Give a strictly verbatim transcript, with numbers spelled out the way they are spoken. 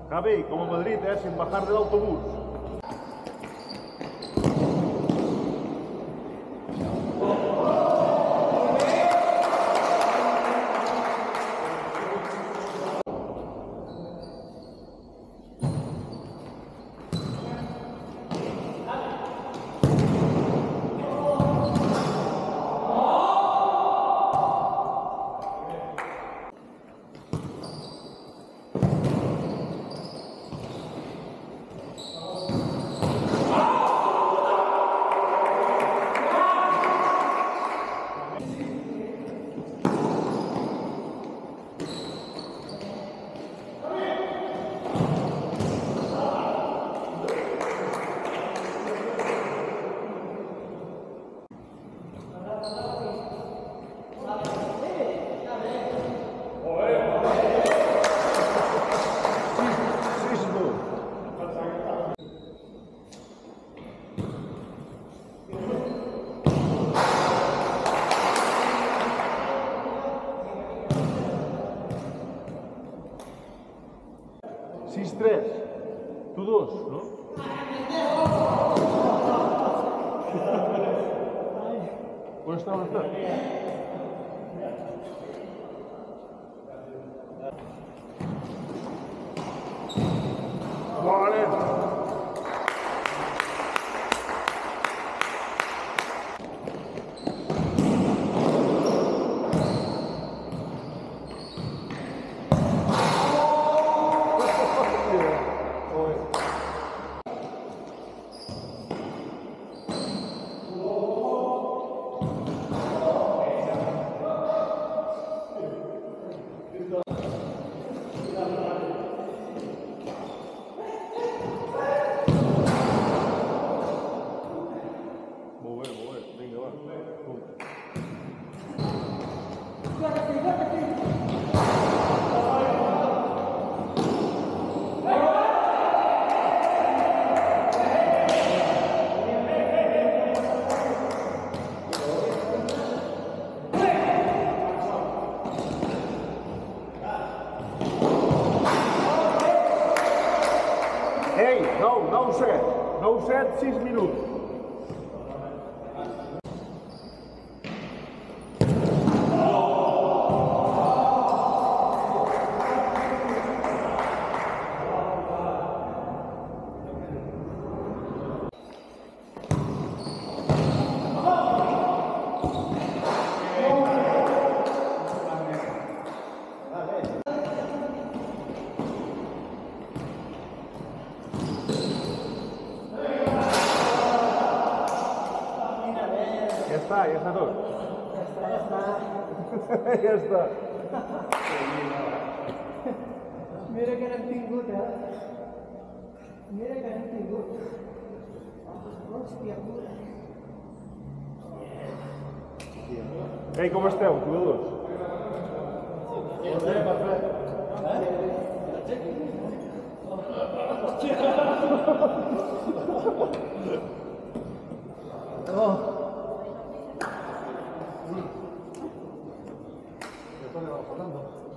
Javi, como en Madrid, ¿eh? Sin bajar del autobús. sis tres. Tu dos, no? On està, on està? Vale. Ei, nou, nou set, nou set, sis minuts. Ja està, ja està tot. Ja està, ja està. Ja està. Mira que n'hem tingut, eh? Mira que n'hem tingut. Hòstia puta. Ei, com esteu, jugadors? Perfecte, perfecte. Oh. ¿Qué está pasando?